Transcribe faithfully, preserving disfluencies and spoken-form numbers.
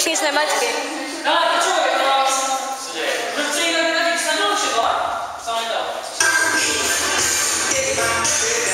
Už nic nemačky. No, počuj, no, chci jinak taky snadnou třeba, co ne to.